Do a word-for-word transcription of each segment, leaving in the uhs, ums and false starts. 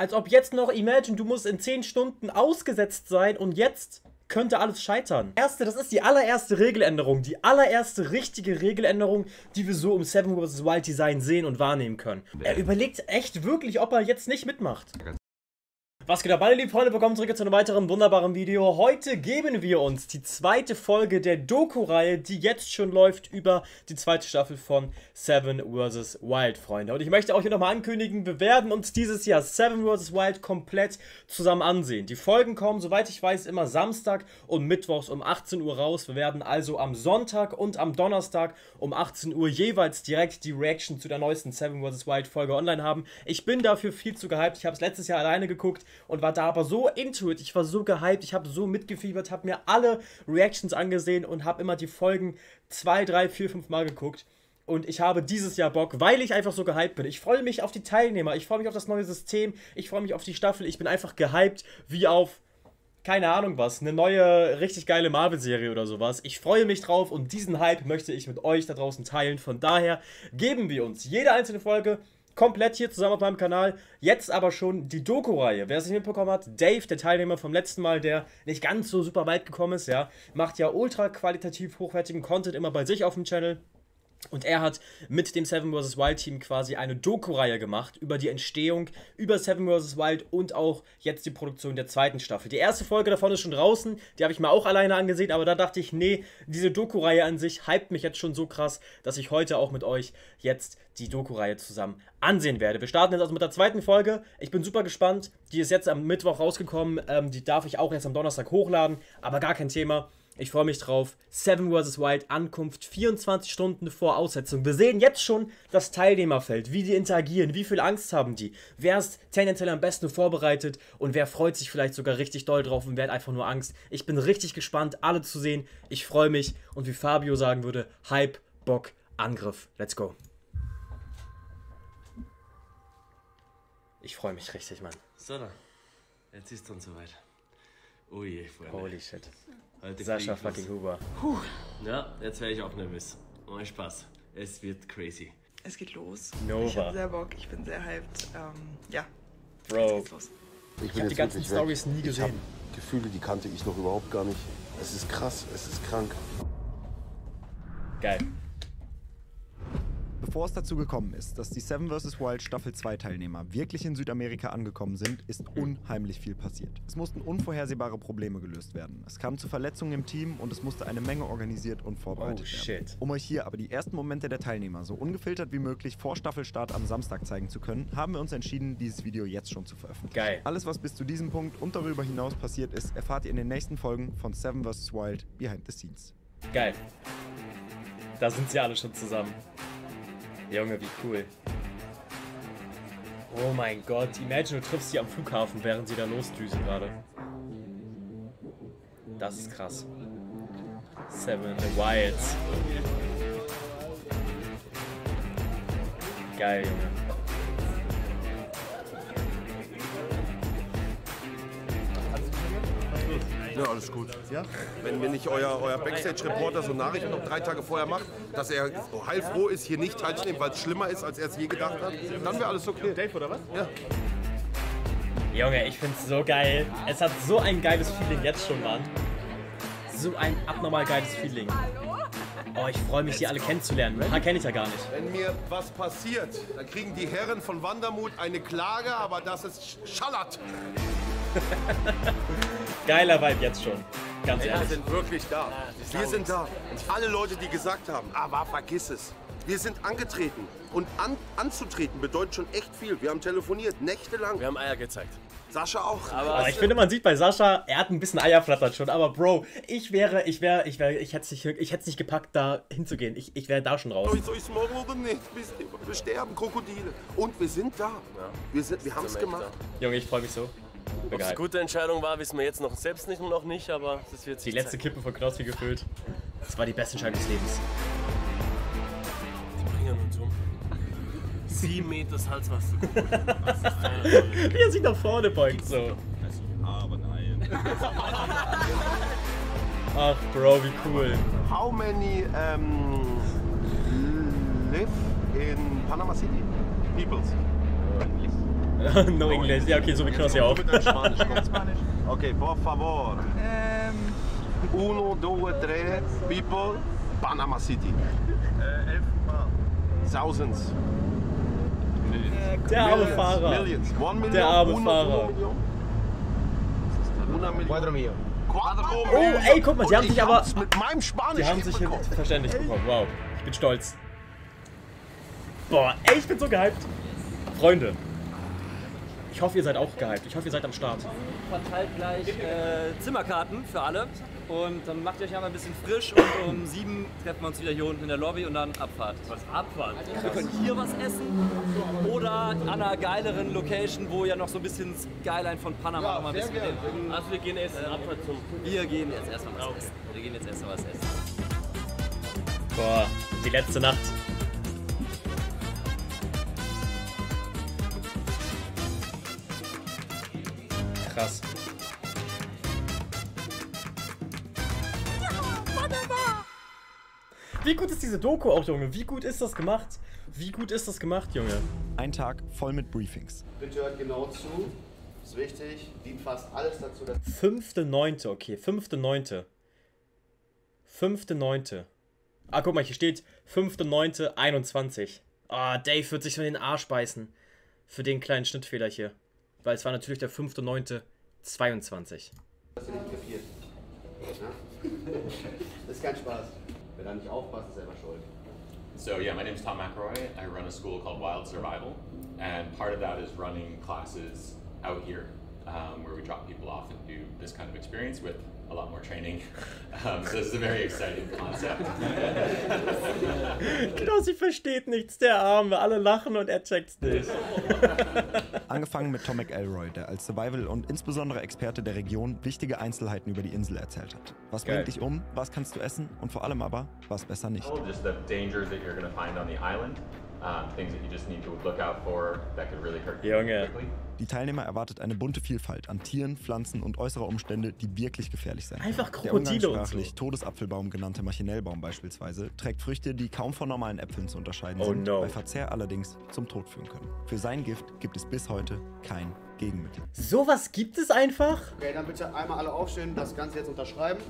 Als ob jetzt noch, imagine, du musst in zehn Stunden ausgesetzt sein und jetzt könnte alles scheitern. Erste, das ist die allererste Regeländerung, die allererste richtige Regeländerung, die wir so im Seven versus. Wild Design sehen und wahrnehmen können. Er überlegt echt wirklich, ob er jetzt nicht mitmacht. Was geht ab, meine lieben Freunde, willkommen zurück zu einem weiteren wunderbaren Video. Heute geben wir uns die zweite Folge der Doku-Reihe, die jetzt schon läuft, über die zweite Staffel von Seven versus. Wild, Freunde. Und ich möchte auch hier nochmal ankündigen, wir werden uns dieses Jahr Seven versus. Wild komplett zusammen ansehen. Die Folgen kommen, soweit ich weiß, immer Samstag und Mittwochs um achtzehn Uhr raus. Wir werden also am Sonntag und am Donnerstag um achtzehn Uhr jeweils direkt die Reaction zu der neuesten Seven versus. Wild Folge online haben. Ich bin dafür viel zu gehypt. Ich habe es letztes Jahr alleine geguckt und war da aber so into it, ich war so gehypt, ich habe so mitgefiebert, habe mir alle Reactions angesehen und habe immer die Folgen zwei, drei, vier, fünf Mal geguckt. Und ich habe dieses Jahr Bock, weil ich einfach so gehypt bin. Ich freue mich auf die Teilnehmer, ich freue mich auf das neue System, ich freue mich auf die Staffel, ich bin einfach gehypt wie auf, keine Ahnung was, eine neue, richtig geile Marvel-Serie oder sowas. Ich freue mich drauf und diesen Hype möchte ich mit euch da draußen teilen. Von daher geben wir uns jede einzelne Folge komplett hier zusammen auf meinem Kanal. Jetzt aber schon die Doku-Reihe. Wer es nicht mitbekommen hat, Dave, der Teilnehmer vom letzten Mal, der nicht ganz so super weit gekommen ist, ja, macht ja ultra qualitativ hochwertigen Content immer bei sich auf dem Channel. Und er hat mit dem Seven versus. Wild Team quasi eine Doku-Reihe gemacht über die Entstehung, über Seven versus. Wild und auch jetzt die Produktion der zweiten Staffel. Die erste Folge davon ist schon draußen, die habe ich mir auch alleine angesehen, aber da dachte ich, nee, diese Doku-Reihe an sich hypt mich jetzt schon so krass, dass ich heute auch mit euch jetzt die Doku-Reihe zusammen ansehen werde. Wir starten jetzt also mit der zweiten Folge. Ich bin super gespannt, die ist jetzt am Mittwoch rausgekommen, ähm, die darf ich auch erst am Donnerstag hochladen, aber gar kein Thema. Ich freue mich drauf. Seven versus. Wild, Ankunft vierundzwanzig Stunden vor Aussetzung. Wir sehen jetzt schon das Teilnehmerfeld, wie die interagieren, wie viel Angst haben die, wer ist tendenziell am besten vorbereitet und wer freut sich vielleicht sogar richtig doll drauf und wer hat einfach nur Angst. Ich bin richtig gespannt, alle zu sehen. Ich freue mich und wie Fabio sagen würde, Hype, Bock, Angriff. Let's go. Ich freue mich richtig, Mann. So, dann. Jetzt ist es dann soweit. Oh je, Freunde. Holy shit. Heute Sascha fucking Huber. Puh. Ja, jetzt wäre ich auch nervös. Ohne Spaß. Es wird crazy. Es geht los. Nova. Ich hab sehr Bock, ich bin sehr hyped. Ähm, ja. Bro. Jetzt geht's los. Ich, ich habe die ganzen Stories nie gesehen. Ich hab Gefühle, die kannte ich noch überhaupt gar nicht. Es ist krass, es ist krank. Geil. Bevor es dazu gekommen ist, dass die Seven versus. Wild Staffel zwei Teilnehmer wirklich in Südamerika angekommen sind, ist unheimlich viel passiert. Es mussten unvorhersehbare Probleme gelöst werden. Es kam zu Verletzungen im Team und es musste eine Menge organisiert und vorbereitet Oh, werden. shit. Um euch hier aber die ersten Momente der Teilnehmer so ungefiltert wie möglich vor Staffelstart am Samstag zeigen zu können, haben wir uns entschieden, dieses Video jetzt schon zu veröffentlichen. Geil. Alles, was bis zu diesem Punkt und darüber hinaus passiert ist, erfahrt ihr in den nächsten Folgen von Seven versus. Wild Behind the Scenes. Geil. Da sind sie alle schon zusammen. Junge, wie cool. Oh mein Gott, imagine, du triffst sie am Flughafen, während sie da losdüsen gerade. Das ist krass. Seven in the Wilds. Geil, Junge. Ja, alles gut. Ja? Wenn, wenn nicht euer, euer Backstage-Reporter so Nachrichten noch drei Tage vorher macht, dass er so heilfroh ist, hier nicht teilzunehmen, weil es schlimmer ist, als er es je gedacht hat, dann wäre alles okay. Dave, oder was? Ja. Junge, ich find's so geil. Es hat so ein geiles Feeling jetzt schon, Mann. So ein abnormal geiles Feeling. Oh, ich freue mich, die alle kennenzulernen. Ha, kenne ich ja gar nicht. Wenn mir was passiert, dann kriegen die Herren von Wandermut eine Klage, aber das ist schallert. Geiler Vibe jetzt schon. Ganz Wir ehrlich. sind wirklich da. Wir sind da. Und alle Leute, die gesagt haben, aber vergiss es. Wir sind angetreten. Und an, anzutreten bedeutet schon echt viel. Wir haben telefoniert, nächtelang. Wir haben Eier gezeigt. Sascha auch. Aber ich finde, man sieht bei Sascha, er hat ein bisschen Eier flattert schon, aber Bro, ich wäre, ich wäre, ich wäre, ich hätte es nicht, ich hätte es nicht gepackt, da hinzugehen. Ich, ich wäre da schon raus. Soll ich morgen oder nicht? Wir sterben, Krokodile. Und wir sind da. Wir, sind, wir haben es gemacht. Junge, ich freue mich so. Ob es eine gute Entscheidung war, wissen wir jetzt noch selbst nicht noch nicht, aber das wird Die letzte Kippe von Knossi gefüllt. Das war die beste Entscheidung des Lebens. Die bringen uns um. Sieben Meter Salzwasser. Wie er sich nach vorne beugt so. Aber nein. Ach Bro, wie cool. How many um, live in Panama City? Peoples. No English. Ja, okay, so wie Knoss ja auch. Okay, por favor. Ähm, Uno, dos, tres, people, Panama City. Äh, elfmal. Thousands. Der arme Millions, Fahrer. Millions. One million, Der arme uno, Fahrer. uno million. Una million. Cuatro million. Cuatro Oh, ey, guck mal, die haben sich aber... mit meinem Spanisch Die haben sich hinbekommen. verständlich bekommen. Wow, ich bin stolz. Boah, ey, ich bin so gehypt. Freunde, ich hoffe, ihr seid auch gehypt. Ich hoffe, ihr seid am Start. Verteilt gleich äh, Zimmerkarten für alle und dann macht ihr euch einmal ein bisschen frisch und um sieben treffen wir uns wieder hier unten in der Lobby und dann Abfahrt. Was Abfahrt? Wir können hier was essen oder an einer geileren Location, wo ja noch so ein bisschen Skyline von Panama ja, noch mal ein bisschen mit. Also wir gehen erst in Abfahrt zum... Wir gehen jetzt erstmal was essen. Wir gehen jetzt erstmal was essen. Boah, die letzte Nacht. Krass. Wie gut ist diese Doku auch, Junge? Wie gut ist das gemacht? Wie gut ist das gemacht, Junge? Ein Tag voll mit Briefings. Bitte hört genau zu. Ist wichtig. Dient fast alles dazu, dass... Fünfte Neunte, okay. Fünfte Neunte. Fünfte Neunte. Ah, guck mal, hier steht Fünfte Neunte einundzwanzig. Ah, Dave wird sich so in den Arsch beißen. Für den kleinen Schnittfehler hier. Weil es war natürlich der Fünfte Neunte zweiundzwanzig. Dass ihr nicht krepiert. Ja? Das ist kein Spaß. Wer da nicht aufpasst, ist selber schuld. So yeah, my name's Tom McElroy. I run a school called Wild Survival, and part of that is running classes out here, um, where we drop people off and do this kind of experience with a lot more training. Um, so this is a very exciting concept. Genau, sie versteht nichts, der Arme. Alle lachen und er checkt's nicht. Angefangen mit Tom McElroy, der als Survival- und insbesondere Experte der Region wichtige Einzelheiten über die Insel erzählt hat. Was Geil. bringt dich um, was kannst du essen und vor allem aber, was besser nicht. Just the dangers that you're going to find on the island, um, things that you just need to look out for that could really hurt you Junge. quickly. Die Teilnehmer erwartet eine bunte Vielfalt an Tieren, Pflanzen und äußere Umstände, die wirklich gefährlich sein können. Einfach Der Krokodile und so. umgangssprachlich Todesapfelbaum genannte Machinellbaum beispielsweise trägt Früchte, die kaum von normalen Äpfeln zu unterscheiden Oh sind, no. bei Verzehr allerdings zum Tod führen können. Für sein Gift gibt es bis heute kein Gegenmittel. Sowas gibt es einfach? Okay, dann bitte einmal alle aufstehen, das Ganze jetzt unterschreiben.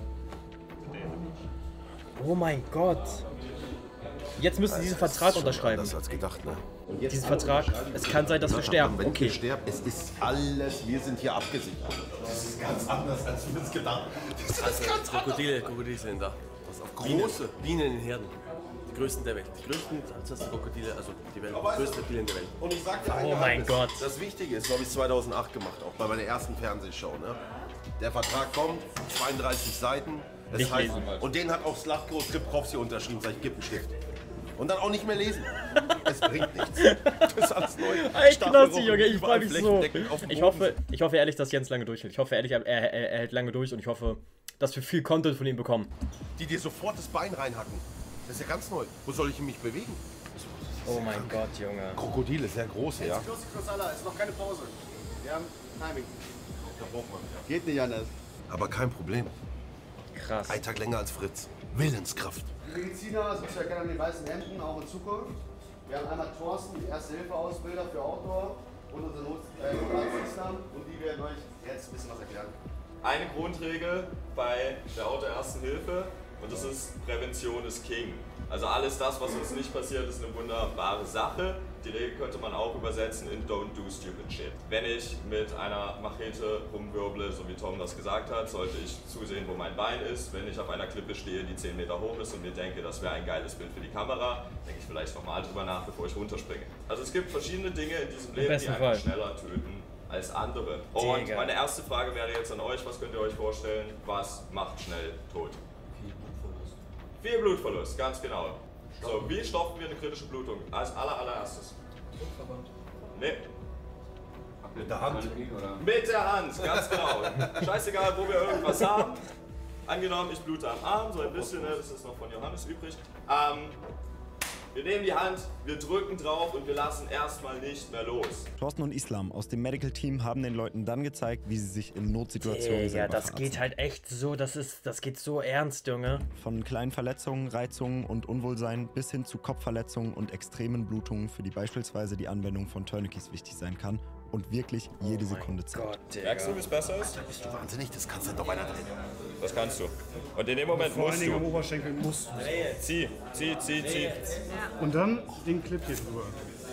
Oh mein Gott. Jetzt müssen sie diesen Vertrag unterschreiben. Das als gedacht, ne? Diesen Vertrag, es kann sein, dass wir sterben. Wenn Okay. wir sterben, es ist alles, wir sind hier abgesichert. Das ist ganz anders, als wir es gedacht haben. Das ist ganz Krokodile, Krokodile sind da. Pass auf, große Bienen in Herden. Die größten der Welt. Die größten das Krokodile, also die Welt, die größten Bienen der Welt. Und ich sag dir ein Oh mein Geheimnis. Gott. Das Wichtige ist, so habe ich es zweitausendacht gemacht, auch bei meiner ersten Fernsehshow. Ne? Der Vertrag kommt, zweiunddreißig Seiten. Es Nicht heißt, lesen. und den hat auch Slatko Tripkowski unterschrieben, sag ich, gib einen Stift. Und dann auch nicht mehr lesen. Es bringt nichts. Das ist alles neu. Ey, Knossi, Staffelrochen, Junge, ich überall freu mich so. flächendeckend auf dem Ich Boden. hoffe, ich hoffe ehrlich, dass Jens lange durchhält. Ich hoffe ehrlich, er, er, er hält lange durch und ich hoffe, dass wir viel Content von ihm bekommen. Die dir sofort das Bein reinhacken. Das ist ja ganz neu. Wo soll ich mich bewegen? Oh mein Gott, Junge. Krokodile, sehr große, ja. Los, Krossalla, ist noch keine Pause. Wir haben Timing. Da braucht man. Geht nicht anders. Aber kein Problem. Krass. Ein Tag länger als Fritz. Willenskraft. Die Mediziner sind zu erkennen an den weißen Hemden, auch in Zukunft. Wir haben einmal Thorsten, die Erste-Hilfe-Ausbilder für Outdoor und unsere Not äh, Notarzt Islam und die werden euch jetzt ein bisschen was erklären. Eine Grundregel bei der Auto-Ersten Hilfe und das ist Prävention ist King. Also alles das, was uns nicht passiert, ist eine wunderbare Sache. Die Regel könnte man auch übersetzen in Don't do stupid shit. Wenn ich mit einer Machete rumwirble, so wie Tom das gesagt hat, sollte ich zusehen, wo mein Bein ist. Wenn ich auf einer Klippe stehe, die zehn Meter hoch ist und mir denke, das wäre ein geiles Bild für die Kamera, denke ich vielleicht nochmal drüber nach, bevor ich runterspringe. Also es gibt verschiedene Dinge in diesem Leben, die besten einfach Fall. schneller töten als andere. Und Digga. meine erste Frage wäre jetzt an euch, was könnt ihr euch vorstellen, was macht schnell tot? Viel Blutverlust, ganz genau. So, wie stoppen wir eine kritische Blutung? Als aller, allererstes. Nee. Mit der Hand. Mit der Hand, ganz genau. Scheißegal, wo wir irgendwas haben. Angenommen, ich blute am Arm, so ein bisschen, ne, das ist noch von Johannes übrig. Ähm, wir nehmen die Hand, wir drücken drauf und wir lassen erstmal nicht mehr los. Thorsten und Islam aus dem Medical Team haben den Leuten dann gezeigt, wie sie sich in Notsituationen Ja, selber das verarzten. geht halt echt so, das ist, das geht so ernst, Junge. Von kleinen Verletzungen, Reizungen und Unwohlsein bis hin zu Kopfverletzungen und extremen Blutungen, für die beispielsweise die Anwendung von Tourniquets wichtig sein kann und wirklich jede Sekunde zählt. Merkst du, wie es besser ist? Bist du wahnsinnig? Das kannst du doch weiter drehen. Das kannst du. Und in dem Moment Vor allen musst Dingen am du. Oberschenkel musst du. Zieh, zieh, zieh, zieh. Und dann den Clip hier drüber.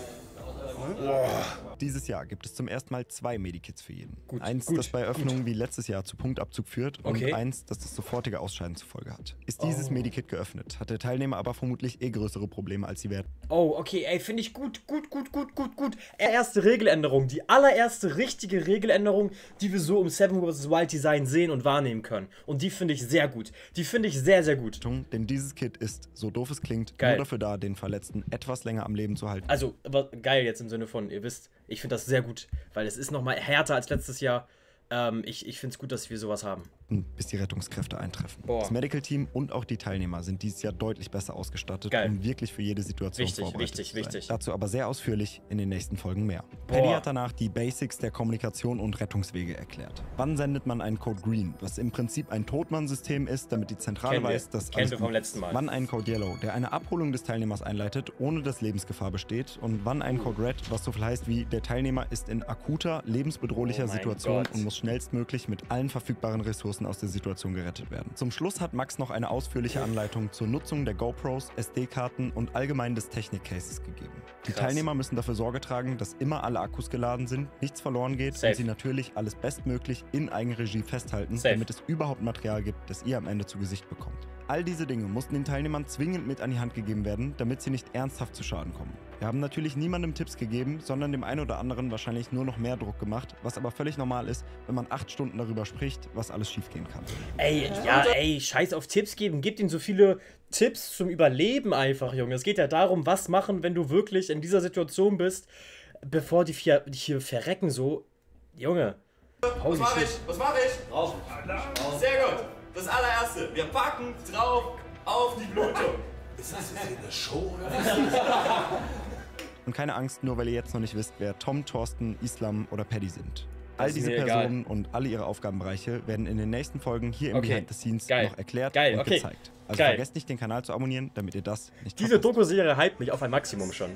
Dieses Jahr gibt es zum ersten Mal zwei Medikits für jeden. Gut, eins, gut, das bei Öffnungen wie letztes Jahr zu Punktabzug führt und Okay. eins, das das sofortige Ausscheiden zur Folge hat. Ist dieses Oh. Medikit geöffnet, hat der Teilnehmer aber vermutlich eh größere Probleme, als sie werden. Oh, okay, ey, finde ich gut, gut, gut, gut, gut, gut. Erste Regeländerung, die allererste richtige Regeländerung, die wir so im Seven versus. Wild Design sehen und wahrnehmen können. Und die finde ich sehr gut. Die finde ich sehr, sehr gut. Denn dieses Kit ist, so doof es klingt, Geil. nur dafür da, den Verletzten etwas länger am Leben zu halten. Also, aber geil jetzt im Sinne von, ihr wisst, ich finde das sehr gut, weil es ist nochmal härter als letztes Jahr. Ähm, ich ich finde es gut, dass wir sowas haben. Bis die Rettungskräfte eintreffen. Boah. Das Medical Team und auch die Teilnehmer sind dieses Jahr deutlich besser ausgestattet, Geil. um wirklich für jede Situation Wichtig, vorbereitet wichtig, zu sein. wichtig. Dazu aber sehr ausführlich in den nächsten Folgen mehr. Boah. Paddy hat danach die Basics der Kommunikation und Rettungswege erklärt. Wann sendet man einen Code Green, was im Prinzip ein Todmann-System ist, damit die Zentrale Kennen wir. weiß, dass Kennen alles wir gut vom letzten Mal. ist. Wann einen Code Yellow, der eine Abholung des Teilnehmers einleitet, ohne dass Lebensgefahr besteht. Und wann ein Code Red, was so viel heißt wie, der Teilnehmer ist in akuter, lebensbedrohlicher Oh mein Situation Gott. und muss schnellstmöglich mit allen verfügbaren Ressourcen aus der Situation gerettet werden. Zum Schluss hat Max noch eine ausführliche Anleitung zur Nutzung der GoPros, S D-Karten und allgemein des Technik-Cases gegeben. Die Krass. Teilnehmer müssen dafür Sorge tragen, dass immer alle Akkus geladen sind, nichts verloren geht Safe. und sie natürlich alles bestmöglich in Eigenregie festhalten, Safe. damit es überhaupt Material gibt, das ihr am Ende zu Gesicht bekommt. All diese Dinge mussten den Teilnehmern zwingend mit an die Hand gegeben werden, damit sie nicht ernsthaft zu Schaden kommen. Wir haben natürlich niemandem Tipps gegeben, sondern dem einen oder anderen wahrscheinlich nur noch mehr Druck gemacht, was aber völlig normal ist, wenn man acht Stunden darüber spricht, was alles schiefgehen kann. Ey, ja, ey, scheiß auf Tipps geben. Gebt ihnen so viele Tipps zum Überleben einfach, Junge. Es geht ja darum, was machen, wenn du wirklich in dieser Situation bist, bevor die hier, die hier verrecken so. Junge. Was mach ich? Was mach ich? Drauf. Sehr gut. Das allererste. Wir packen drauf auf die Blutung. Ist das jetzt hier eine Show oder was? Und keine Angst, nur weil ihr jetzt noch nicht wisst, wer Tom, Thorsten, Islam oder Paddy sind. All Das ist diese mir egal. Personen und alle ihre Aufgabenbereiche werden in den nächsten Folgen hier im Okay. Behind the Scenes Geil. noch erklärt Geil, und okay. gezeigt. Also Geil. vergesst nicht, den Kanal zu abonnieren, damit ihr das nicht Diese verpasst. Doku-Serie hypt mich auf ein Maximum schon.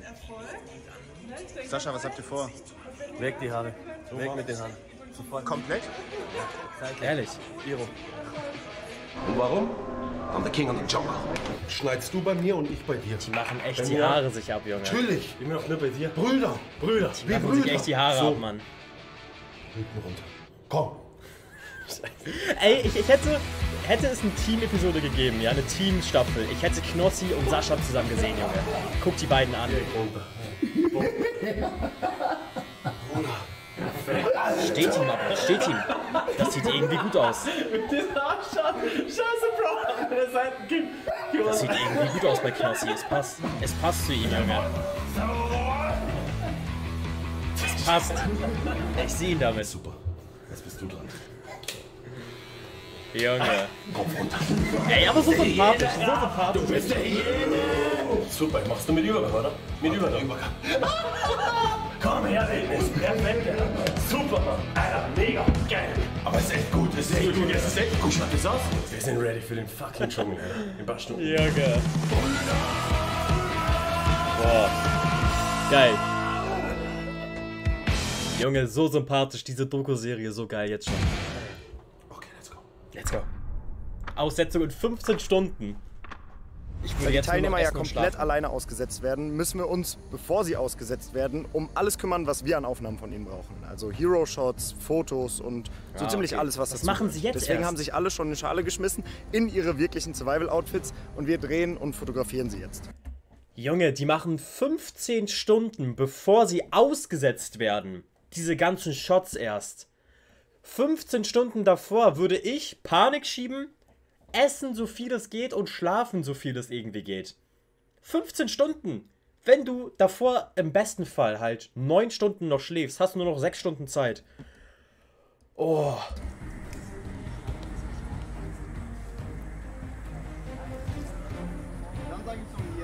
Sascha, was habt ihr vor? Weg die Haare. Weg mit den Haaren. Komplett? Ehrlich. Iro. Und warum? I'm the king of the jungle. Schneidest du bei mir und ich bei dir. Die machen echt Bei die mir? Haare sich ab, Junge. Natürlich. Immer noch nicht bei dir. Brüder. Brüder. Die machen sich echt die Haare So. ab, Mann. Hinten runter. Komm. Ey, ich, ich hätte, hätte es eine Team-Episode gegeben, ja, eine Team-Staffel. Ich hätte Knossi und Sascha zusammen gesehen, Junge. Guck die beiden an. Steht ihm aber, steht ihm. Das sieht irgendwie gut aus. Mit diesen Arschschatten. Scheiße, Bro. An der Seite. Das sieht irgendwie gut aus bei Knossi. Es passt. Es passt zu ihm, Junge. Es passt. Ich sehe ihn damit. Super. Jetzt bist du dran. Junge. Kopf runter. Ey, aber so sympathisch, so sympathisch. Du bist der Hyäne. Super, machst du mit Übergang, oder? Mit Übergang. Übergang. Komm her, Wildnis. Perfekt. Super, Mann. Alter, mega. Geil. Aber es ist echt gut. Es ist echt gut. Es ist echt gut. Schlag das aus. Wir sind ready für den fucking Dschungel, Alter. In ein paar Stunden. Junge. Boah. Geil. Junge, so sympathisch, diese Doku-Serie, so geil jetzt schon. Okay, let's go. Let's go. Aussetzung in fünfzehn Stunden. Ich würde Weil die jetzt nur noch Teilnehmer ja essen und komplett schlafen. alleine ausgesetzt werden, müssen wir uns, bevor sie ausgesetzt werden, um alles kümmern, was wir an Aufnahmen von ihnen brauchen. Also Hero-Shots, Fotos und so Ah, ziemlich okay. alles, was Das dazu machen gehört. sie jetzt Deswegen erst? haben sich alle schon in Schale geschmissen in ihre wirklichen Survival-Outfits und wir drehen und fotografieren sie jetzt. Junge, die machen fünfzehn Stunden, bevor sie ausgesetzt werden. Diese ganzen Shots erst. fünfzehn Stunden davor würde ich Panik schieben, essen so viel es geht und schlafen so viel es irgendwie geht. fünfzehn Stunden. Wenn du davor im besten Fall halt neun Stunden noch schläfst, hast du nur noch sechs Stunden Zeit. Oh.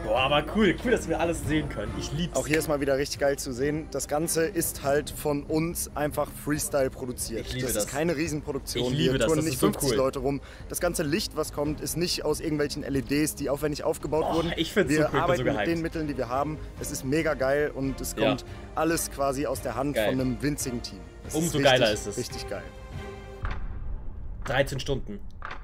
Boah, aber cool, cool, dass wir alles sehen können. Ich lieb's. Auch hier ist mal wieder richtig geil zu sehen. Das Ganze ist halt von uns einfach Freestyle produziert. Ich liebe das, das. ist keine Riesenproduktion. Ich liebe Wir das, touren das nicht ist so fünfzig cool. Leute rum. Das ganze Licht, was kommt, ist nicht aus irgendwelchen L E Ds, die aufwendig aufgebaut Oh, wurden. ich find's wir so cool, ich bin arbeiten so mit gehypt. den Mitteln, die wir haben. Es ist mega geil und es Ja. kommt alles quasi aus der Hand Geil. von einem winzigen Team. Es Umso ist richtig, geiler ist es. Richtig geil. dreizehn Stunden.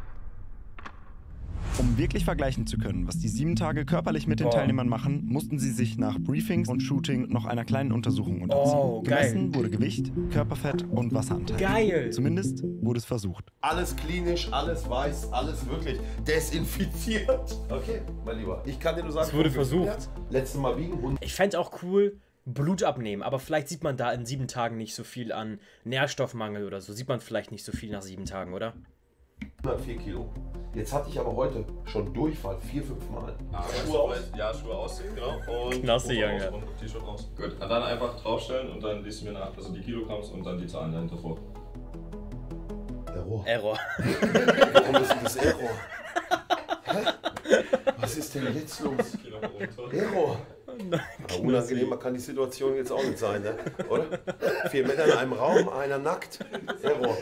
Um wirklich vergleichen zu können, was die sieben Tage körperlich mit den Boah. Teilnehmern machen, mussten sie sich nach Briefings und Shooting noch einer kleinen Untersuchung unterziehen. Oh, geil. Gemessen wurde Gewicht, Körperfett und Wasseranteil. Geil. Zumindest wurde es versucht. Alles klinisch, alles weiß, alles wirklich desinfiziert. Okay, mein Lieber. Ich kann dir nur sagen, Es wurde vom Gefühl her, versucht. Letztes Mal wiegen und Ich fände auch cool, Blut abnehmen, aber vielleicht sieht man da in sieben Tagen nicht so viel an Nährstoffmangel oder so. Sieht man vielleicht nicht so viel nach sieben Tagen, oder? hundertvier Kilo. Jetzt hatte ich aber heute schon Durchfall, vier, fünf Mal. Ah, Schuhe aus? Ja, Schuhe ausziehen, genau. Und Klasse, Hose Junge. aus und T-Shirt aus. Gut, und dann einfach draufstellen und dann liest du mir nach, also die Kilogramms und dann die Zahlen dahinter vor. Error. Error. Warum ist denn das Error? Hä? Was ist denn jetzt los? Kilo runter. Error. Aber unangenehmer kann die Situation jetzt auch nicht sein, ne? Oder? Vier Männer in einem Raum, einer nackt. Error.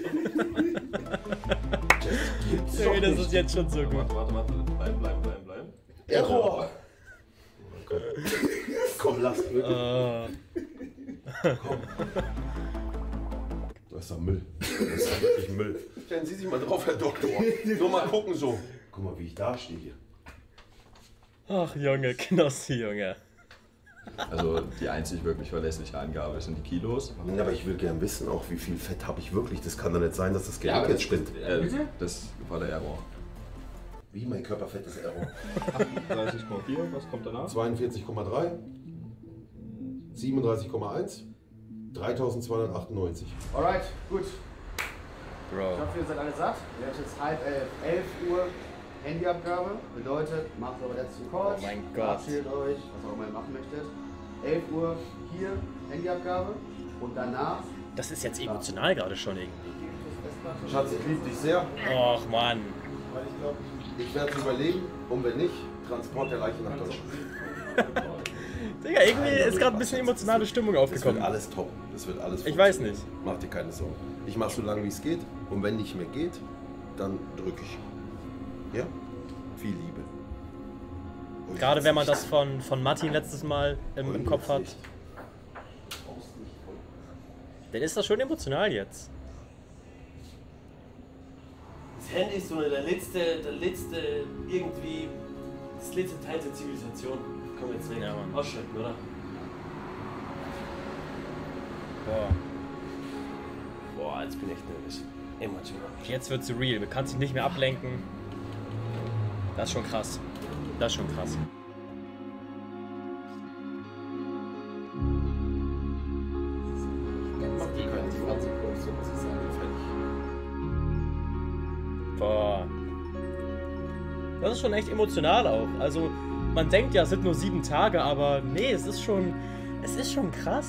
Das gibt's doch Ey, das nicht. ist jetzt schon so gut. Warte, warte, warte. Bleiben, bleiben, bleiben, bleiben. Error. Komm, komm lass wirklich. Äh, Komm. Das ist doch Müll. Das ist doch wirklich Müll. Stellen Sie sich mal drauf, Herr Doktor. Nur mal gucken so. Guck mal, wie ich da stehe hier. ach, Junge, Knossi, Junge. Also die einzig wirklich verlässliche Angabe sind die Kilos. Ja, aber ich will gern wissen auch, wie viel Fett habe ich wirklich. Das kann doch nicht sein, dass das Gerät jetzt spinnt. Äh, das war der Error. Wie, mein Körperfett ist Error? dreißig Komma vier, was kommt danach? zweiundvierzig Komma drei, siebenunddreißig Komma eins, dreitausendzweihundertachtundneunzig. Alright, gut. Bro. Ich hoffe, ihr seid alle satt. Wir haben jetzt halb elf, elf Uhr Handyabgabe. Bedeutet, macht eure letzten Calls. Oh mein Gott. Verabschiedet euch, was auch immer ihr machen möchtet. elf Uhr hier Handyabgabe. Und danach. Das ist jetzt emotional gerade schon irgendwie. Schatz, ich liebe dich sehr. Och, Mann. Ich werde es überleben und wenn nicht, Transport der Leiche nach Deutschland. Digga, irgendwie ist gerade ein bisschen emotionale Stimmung Das wird aufgekommen. alles top. Das wird alles Ich weiß funktionieren. nicht. Mach dir keine Sorgen. Ich mache so lange wie es geht und wenn nicht mehr geht, dann drücke ich. Ja? Viel Liebe. Und Gerade jetzt wenn man nicht. das von, von Martin letztes Mal im, im Und Kopf jetzt hat, nicht. dann ist das schon emotional jetzt. Das Handy ist so der letzte, der letzte, irgendwie, das letzte Teil der Zivilisation. Komm jetzt weg. Ja, Mann. Ausschalten, oder? Boah. Boah, jetzt bin ich echt nervös. Emotional. Jetzt wird's real. Du kannst dich nicht mehr ablenken. Das ist schon krass. Das ist schon krass. Boah. Das ist schon echt emotional auch. Also, man denkt ja, es sind nur sieben Tage, aber nee, es ist schon. Es ist schon krass.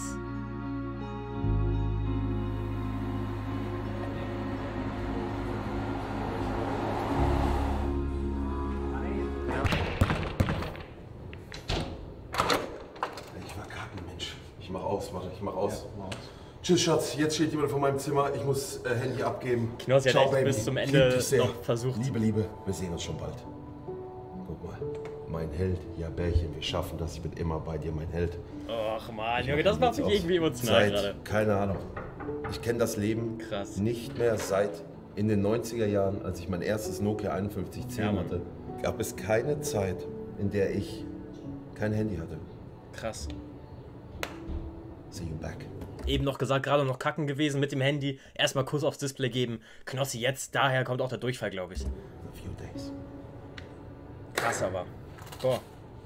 Ich war kacken, Mensch. Ich mach aus, warte, ich mach aus. Tschüss, Schatz. Jetzt steht jemand vor meinem Zimmer. Ich muss äh, Handy abgeben. Knossi hat Ciao, echt Baby. bis zum Ich Ende lieb dich sehr. noch versucht. Liebe, Liebe, wir sehen uns schon bald. Guck mal, mein Held, ja Bärchen, wir schaffen das. Ich bin immer bei dir, mein Held. Och man, Junge, das macht mich irgendwie emotional Seit, gerade. keine Ahnung. Ich kenne das Leben Krass. nicht mehr seit in den neunziger Jahren, als ich mein erstes Nokia einundfünfzig zehn Ja, Mann. hatte. Gab es keine Zeit, in der ich kein Handy hatte. Krass. See you back. Eben noch gesagt, gerade noch kacken gewesen mit dem Handy. Erstmal Kuss aufs Display geben. Knossi, jetzt, daher kommt auch der Durchfall, glaube ich. In a few days. Krass aber. Boah.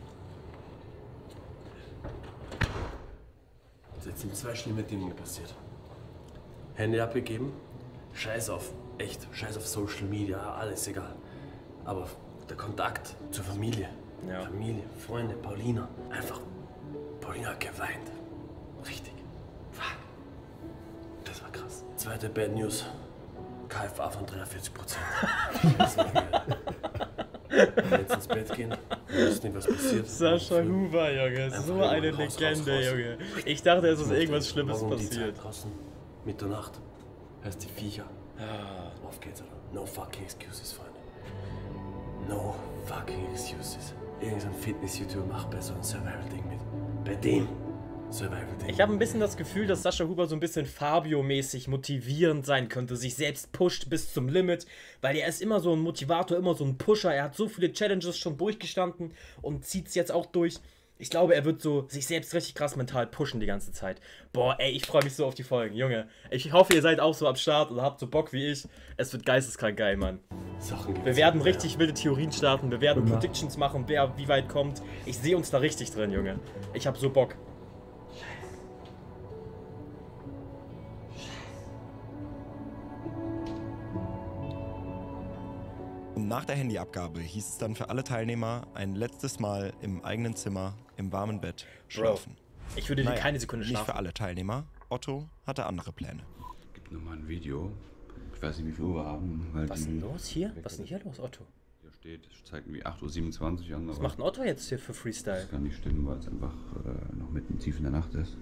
Jetzt sind zwei schlimme Dinge passiert. Handy abgegeben, scheiß auf, echt, scheiß auf Social Media, alles egal. Aber der Kontakt zur Familie, Ja. Familie, Freunde, Paulina, einfach, Paulina hat geweint. Richtig. Fuck. Das war krass. Zweite Bad News, K F A von dreiundvierzig Prozent. Das war geil. Jetzt ins Bett gehen, Ich weiß nicht, was passiert. Sascha Huber, Junge. So eine Legende, Junge. Ich dachte, es ist irgendwas Schlimmes passiert. Draußen, Mitternacht. Heißt die Viecher. Ah. Auf geht's, oder? No fucking excuses, Freunde. No fucking excuses. Irgendein Fitness-YouTuber macht bei so einem Survival-Ding mit. Bei dem Survival-Ding. Ich habe ein bisschen das Gefühl, dass Sascha Huber so ein bisschen Fabio-mäßig motivierend sein könnte, sich selbst pusht bis zum Limit, weil er ist immer so ein Motivator, immer so ein Pusher. Er hat so viele Challenges schon durchgestanden und zieht es jetzt auch durch. Ich glaube, er wird so sich selbst richtig krass mental pushen die ganze Zeit. Boah, ey, ich freue mich so auf die Folgen, Junge. Ich hoffe, ihr seid auch so am Start und habt so Bock wie ich. Es wird geisteskrank geil, Mann. Wir werden richtig wilde Theorien starten, wir werden Predictions machen, wer wie weit kommt. Ich sehe uns da richtig drin, Junge. Ich hab so Bock. Nach der Handyabgabe hieß es dann für alle Teilnehmer ein letztes Mal im eigenen Zimmer, im warmen Bett schlafen. Bro, ich würde naja, keine Sekunde schlafen. Nicht für alle Teilnehmer. Otto hatte andere Pläne. Es gibt nochmal ein Video. Ich weiß nicht, wie viel Uhr wir haben. Weil Was ist denn los hier? Was ist denn hier los, Otto? Hier steht, es zeigt irgendwie acht Uhr siebenundzwanzig an. Was macht ein Otto jetzt hier für Freestyle? Das kann nicht stimmen, weil es einfach äh, noch mitten tief in der Nacht ist.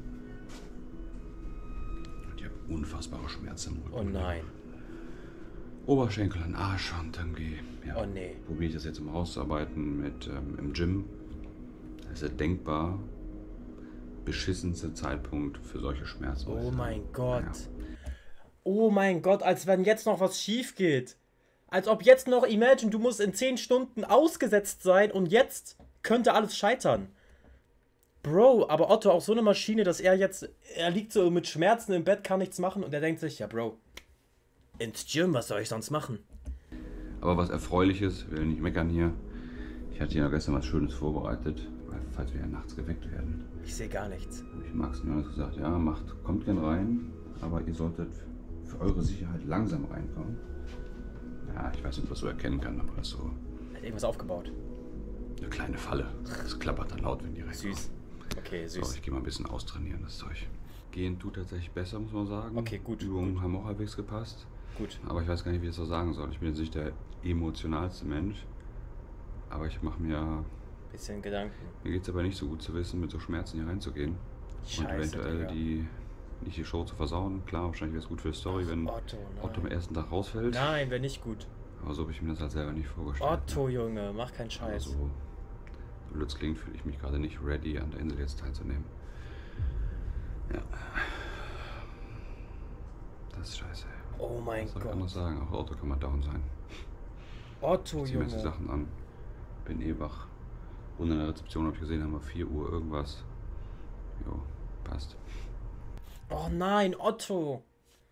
Und ich habe unfassbare Schmerzen im Rücken. Oh nein. Oberschenkel an Arsch und irgendwie, ja, oh nee. probiere ich das jetzt mal auszuarbeiten mit ähm, im Gym. Das ist der denkbar beschissenste Zeitpunkt für solche Schmerzen. Oh mein Gott. Ja. Oh mein Gott, als wenn jetzt noch was schief geht. Als ob jetzt noch, imagine, du musst in zehn Stunden ausgesetzt sein und jetzt könnte alles scheitern. Bro, aber Otto auch so eine Maschine, dass er jetzt, er liegt so mit Schmerzen im Bett, kann nichts machen und er denkt sich, ja Bro, ins Gym, was soll ich sonst machen? Aber was Erfreuliches, will nicht meckern hier. Ich hatte ja gestern was Schönes vorbereitet, falls wir ja nachts geweckt werden. Ich sehe gar nichts. Habe ich Max und Jonas gesagt, ja, macht, kommt gern rein, aber ihr solltet für eure Sicherheit langsam reinkommen. Ja, ich weiß nicht, ob das so erkennen kann, aber das so... Hat irgendwas aufgebaut? Eine kleine Falle. Das klappert dann laut, wenn die reinkommen. Süß. Okay, süß. So, ich gehe mal ein bisschen austrainieren, das Zeug. Gehen tut tatsächlich besser, muss man sagen. Okay, gut. Die Übungen haben auch halbwegs gepasst. Gut. Aber ich weiß gar nicht, wie ich das so sagen soll. Ich bin jetzt nicht der emotionalste Mensch. Aber ich mache mir... Bisschen Gedanken. Mir geht es aber nicht so gut zu wissen, mit so Schmerzen hier reinzugehen. Scheiße, und eventuell Digga. die... nicht die Show zu versauen. Klar, wahrscheinlich wäre es gut für die Story, wenn Otto, Otto am ersten Tag rausfällt. Nein, wäre nicht gut. Aber so habe ich mir das halt selber nicht vorgestellt. Otto, Junge, mach keinen Scheiß. Also, so blöd es klingt, fühle ich mich gerade nicht ready, an der Insel jetzt teilzunehmen. Ja. Das ist scheiße. Oh mein Was soll Gott. ich anders sagen? Auch Otto kann mal down sein. Otto, ich zieh mir jetzt die Junge. Sachen an. Bin eh wach. Und in der Rezeption habe ich gesehen, haben wir vier Uhr irgendwas. Jo, passt. Oh nein, Otto.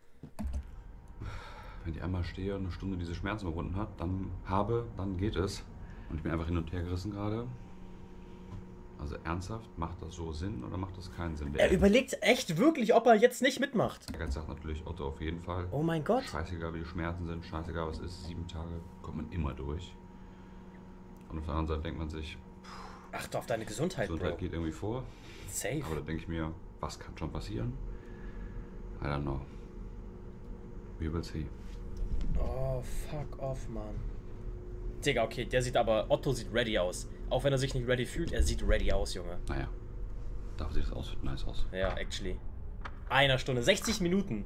Wenn ich einmal stehe und eine Stunde diese Schmerzen überwunden hat, dann habe, dann geht es. Und ich bin einfach hin und her gerissen gerade. Also ernsthaft, macht das so Sinn oder macht das keinen Sinn? Er überlegt echt wirklich, ob er jetzt nicht mitmacht. Ehrgeiz sagt natürlich Otto auf jeden Fall. Oh mein Gott. Scheißegal, wie die Schmerzen sind, scheißegal, was ist. Sieben Tage kommt man immer durch. Und auf der anderen Seite denkt man sich, achte auf deine Gesundheit, Gesundheit Bro. geht irgendwie vor. Safe. Aber da denke ich mir, was kann schon passieren? I don't know. We will see. Oh, fuck off, Mann. Digga, okay, der sieht aber, Otto sieht ready aus. Auch wenn er sich nicht ready fühlt, er sieht ready aus, Junge. Naja, dafür sieht es aus, nice aus. Ja, actually. Einer Stunde, sechzig Minuten.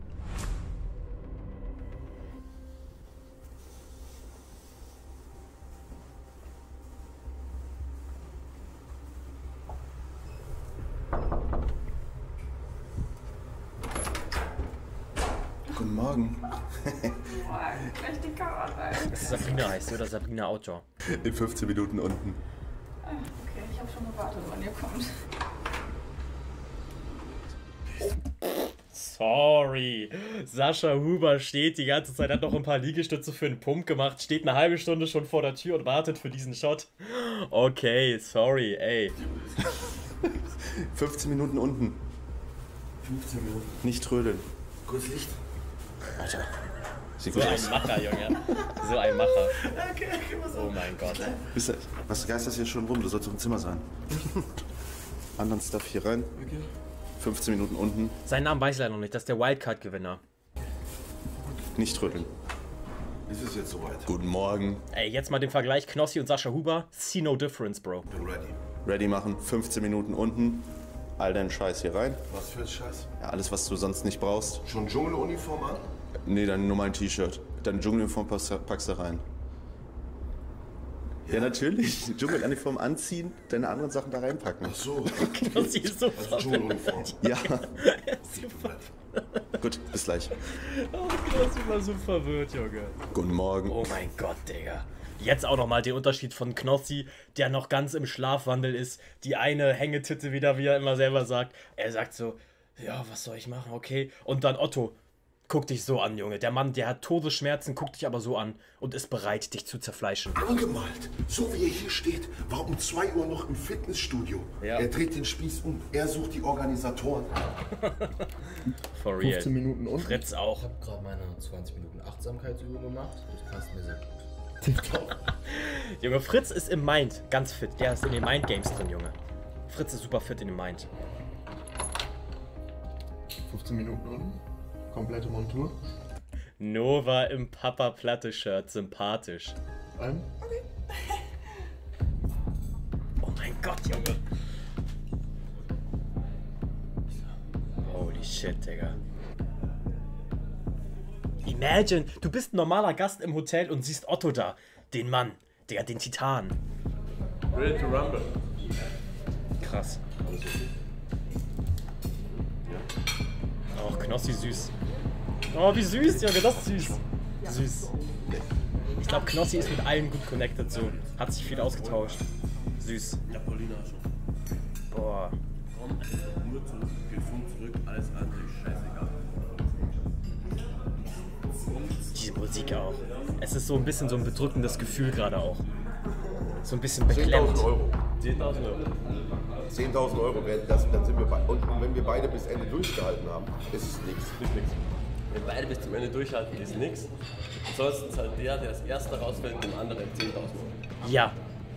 Guten Morgen. Gleich die Kamera rein. Das ist Sabrina heißt, oder Sabrina Outdoor. In fünfzehn Minuten unten. Ah, okay, ich habe schon gewartet, wann ihr kommt. Sorry. Sascha Huber steht die ganze Zeit, hat noch ein paar Liegestütze für einen Pump gemacht, steht eine halbe Stunde schon vor der Tür und wartet für diesen Shot. Okay, sorry, ey. fünfzehn Minuten unten. fünfzehn Minuten. Nicht trödeln. Kurz Licht. Alter. Sieht So gut ein aus. Macher, Junge. So ein Macher. Okay, okay, was Oh mein Gott. Bist du, was geisterst hier schon rum? Du sollst doch im Zimmer sein. Anderen Stuff hier rein. Okay. fünfzehn Minuten unten. Seinen Namen weiß ich leider noch nicht, das ist der Wildcard-Gewinner. Nicht trödeln. Ist es jetzt soweit? Guten Morgen. Ey, jetzt mal den Vergleich Knossi und Sascha Huber. See no difference, Bro. Bin ready. Ready machen, fünfzehn Minuten unten. All deinen Scheiß hier rein. Was für ein Scheiß? Ja, alles, was du sonst nicht brauchst. Schon Dschungeluniform an? Nee, dann nur mein T-Shirt. Deine Dschungeluniform packst, packst du rein. Ja, ja natürlich. Dschungeluniform anziehen, deine anderen Sachen da reinpacken. Ach so. Knossi ist so also Dschungeluniform. Ja. Gut, bis gleich. Oh, Knossi war so verwirrt, Junge. Guten Morgen. Oh mein Gott, Digga. Jetzt auch nochmal den Unterschied von Knossi, der noch ganz im Schlafwandel ist. Die eine Hängetitte wieder, wie er immer selber sagt. Er sagt so, ja, was soll ich machen, okay. Und dann Otto, guck dich so an, Junge. Der Mann, der hat Todesschmerzen, guckt dich aber so an und ist bereit, dich zu zerfleischen. Angemalt, so wie er hier steht, war um zwei Uhr noch im Fitnessstudio. Ja. Er dreht den Spieß um, er sucht die Organisatoren. For real. fünfzehn Minuten und? Fritz auch. Ich habe gerade meine zwanzig Minuten Achtsamkeitsübung gemacht. Das passt mir sehr gut. Junge, Fritz ist im Mind ganz fit. Der ist in den Mind Games drin, Junge. Fritz ist super fit in dem Mind. fünfzehn Minuten unten. Komplette Montur. Nova im Papa-Platte-Shirt. Sympathisch. Ein? Okay. Oh mein Gott, Junge. Holy shit, Digga. Imagine, du bist ein normaler Gast im Hotel und siehst Otto da. Den Mann, Digga, den Titan. Ready to rumble. Krass. Oh, Knossi süß. Oh, wie süß, Junge, das ist süß. Süß. Ich glaube, Knossi ist mit allen gut connected, so. Hat sich viel ausgetauscht. Süß. Ja, Paulina schon. Boah. Komm, nur zurück, Telefon zurück, alles andere ist scheißegal. Diese Musik auch. Es ist so ein bisschen so ein bedrückendes Gefühl gerade auch. So ein bisschen beklemmt. zehntausend Euro. zehntausend Euro. zehntausend Euro, das, dann sind wir bei, und wenn wir beide bis Ende durchgehalten haben, ist es nichts. Wenn beide bis zum Ende durchhalten, ist nichts. Ansonsten zahlt der, der als erster rausfällt, dem anderen zehntausend Euro. Ja.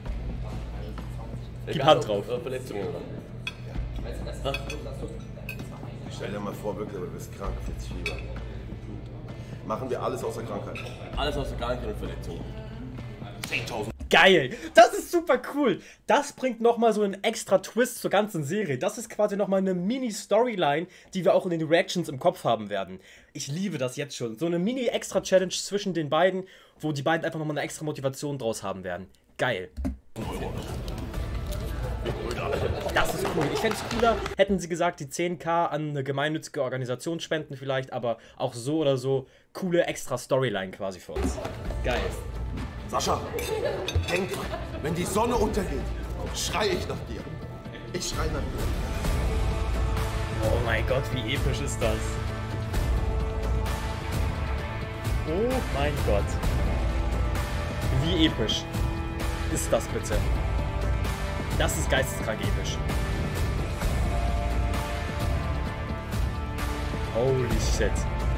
Gib Egal, Hand drauf. Ob, Verletzungen oder? Ja. Stell dir mal vor, wirklich, du bist krank, vierzig Fieber. Machen wir alles außer Krankheit. Alles außer Krankheit und Verletzungen. zehntausend. Geil! Das ist super cool! Das bringt nochmal so einen extra Twist zur ganzen Serie. Das ist quasi nochmal eine Mini-Storyline, die wir auch in den Reactions im Kopf haben werden. Ich liebe das jetzt schon. So eine Mini-Extra-Challenge zwischen den beiden, wo die beiden einfach nochmal eine extra Motivation draus haben werden. Geil. Das ist cool. Ich fände es cooler, hätten sie gesagt, die zehn K an eine gemeinnützige Organisation spenden vielleicht, aber auch so oder so coole extra Storyline quasi für uns. Geil. Sascha, denk dran, wenn die Sonne untergeht, schrei ich nach dir. Ich schrei nach dir. Oh mein Gott, wie episch ist das? Oh mein Gott. Wie episch ist das bitte? Das ist geisteskrank episch. Holy shit.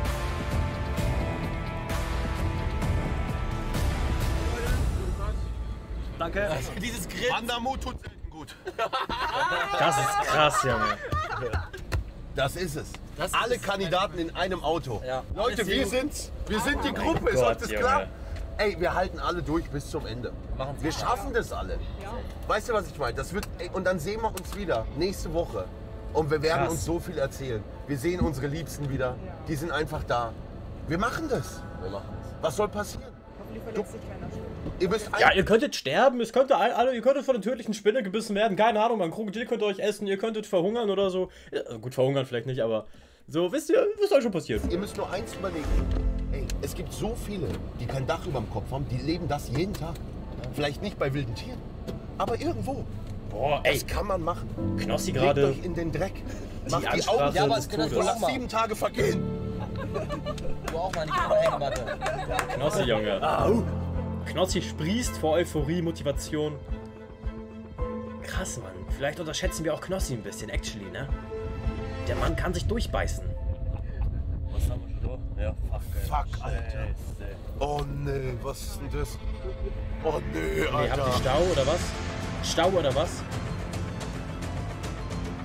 Danke. Also dieses Grid. Wandermut tut selten gut. Das ist krass, Junge. Das ist es. Das Alle ist Kandidaten in einem Auto. Ja. Leute, wir sind's. Wir sind die Oh Gruppe, ist Gott, euch das Junge. klar? Ey, wir halten alle durch bis zum Ende. Wir schaffen das alle. Weißt du, was ich meine? Das wird, ey, und dann sehen wir uns wieder nächste Woche. Und wir werden Krass. uns so viel erzählen. Wir sehen unsere Liebsten wieder. Die sind einfach da. Wir machen das. Wir machen das. Was soll passieren? Du, ihr müsst Ja, ihr könntet sterben, es könnte all- alle, ihr könntet von einer tödlichen Spinne gebissen werden, keine Ahnung, ein Krokodil könnte euch essen, ihr könntet verhungern oder so. Ja, gut, verhungern vielleicht nicht, aber so, wisst ihr, was soll schon passieren? Ihr müsst nur eins überlegen. Ey, es gibt so viele, die kein Dach über dem Kopf haben, die leben das jeden Tag. Vielleicht nicht bei wilden Tieren, aber irgendwo. Boah, ey. Das kann man machen. Knossi Legt gerade. euch in den Dreck. Die Macht die Ansprache Augen, ja, aber des es kann das Todes. doch sieben Tage vergehen. Du auch mal nicht über Hängematte. Knossi, Junge. Au. Knossi sprießt vor Euphorie, Motivation. Krass, Mann. Vielleicht unterschätzen wir auch Knossi ein bisschen, actually, ne? Der Mann kann sich durchbeißen. Was haben wir schon da? Ja, fuck, ey. Fuck, Alter. Scheiße. Oh nee, was ist denn das? Oh nee, Nee, Alter. habt ihr Stau oder was? Stau oder was?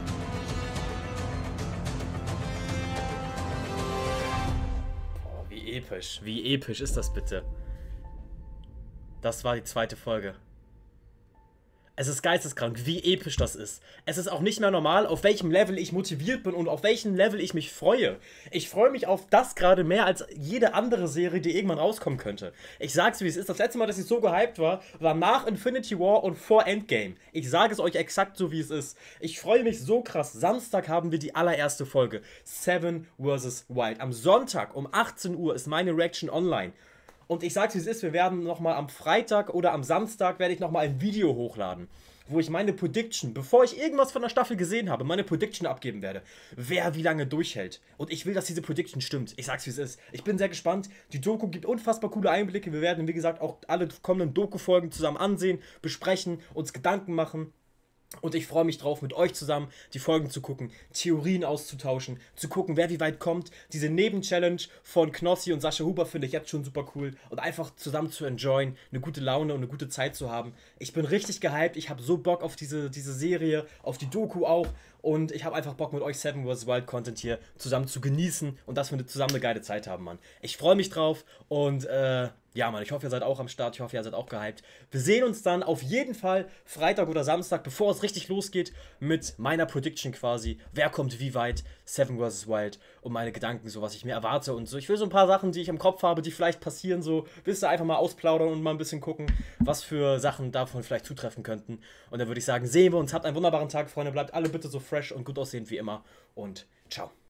Boah, wie Wie episch. Wie episch ist das bitte? Das war die zweite Folge. Es ist geisteskrank, wie episch das ist. Es ist auch nicht mehr normal, auf welchem Level ich motiviert bin und auf welchem Level ich mich freue. Ich freue mich auf das gerade mehr als jede andere Serie, die irgendwann rauskommen könnte. Ich sag's wie es ist, das letzte Mal, dass ich so gehypt war, war nach Infinity War und vor Endgame. Ich sage es euch exakt so, wie es ist. Ich freue mich so krass. Samstag haben wir die allererste Folge. Seven versus. Wild. Am Sonntag um achtzehn Uhr ist meine Reaction online. Und ich sag's wie es ist, wir werden nochmal am Freitag oder am Samstag werde ich nochmal ein Video hochladen, wo ich meine Prediction, bevor ich irgendwas von der Staffel gesehen habe, meine Prediction abgeben werde, wer wie lange durchhält. Und ich will, dass diese Prediction stimmt. Ich sag's wie es ist. Ich bin sehr gespannt. Die Doku gibt unfassbar coole Einblicke. Wir werden, wie gesagt, auch alle kommenden Doku-Folgen zusammen ansehen, besprechen, uns Gedanken machen. Und ich freue mich drauf, mit euch zusammen die Folgen zu gucken, Theorien auszutauschen, zu gucken, wer wie weit kommt. Diese Neben-Challenge von Knossi und Sascha Huber finde ich jetzt schon super cool. Und einfach zusammen zu enjoyen, eine gute Laune und eine gute Zeit zu haben. Ich bin richtig gehypt, ich habe so Bock auf diese, diese Serie, auf die Doku auch. Und ich habe einfach Bock, mit euch Seven versus. Wild Content hier zusammen zu genießen und dass wir zusammen eine geile Zeit haben, Mann. Ich freue mich drauf und äh, ja, Mann, ich hoffe, ihr seid auch am Start. Ich hoffe, ihr seid auch gehypt. Wir sehen uns dann auf jeden Fall Freitag oder Samstag, bevor es richtig losgeht, mit meiner Prediction quasi. Wer kommt wie weit, Seven versus. Wild und meine Gedanken, so was ich mir erwarte und so. Ich will so ein paar Sachen, die ich im Kopf habe, die vielleicht passieren, so, wisst ihr, einfach mal ausplaudern und mal ein bisschen gucken, was für Sachen davon vielleicht zutreffen könnten. Und dann würde ich sagen, sehen wir uns. Habt einen wunderbaren Tag, Freunde. Bleibt alle bitte so fresh und gut aussehend wie immer. Und ciao.